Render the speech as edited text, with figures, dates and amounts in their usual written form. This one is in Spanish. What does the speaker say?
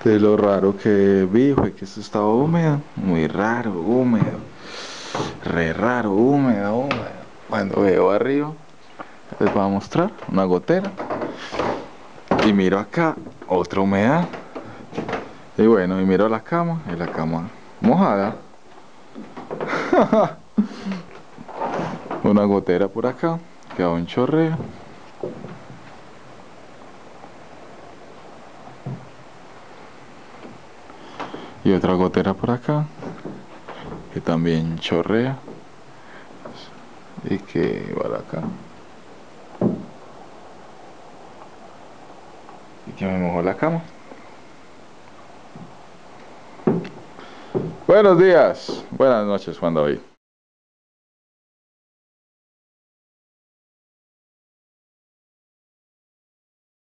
De lo raro que vi fue que esto estaba húmedo, muy raro, húmedo, re raro, húmedo, húmedo. Cuando veo arriba, les voy a mostrar una gotera y miro acá, otra humedad. Y bueno, y miro la cama y la cama mojada. Una gotera por acá, queda un chorreo. Y otra gotera por acá, que también chorrea. Y que va acá. Y que me mojó la cama. Buenos días, buenas noches, Juan David.